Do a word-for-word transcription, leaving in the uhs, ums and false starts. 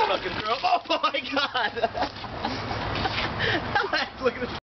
fucking throw up. Oh my god! Look at this.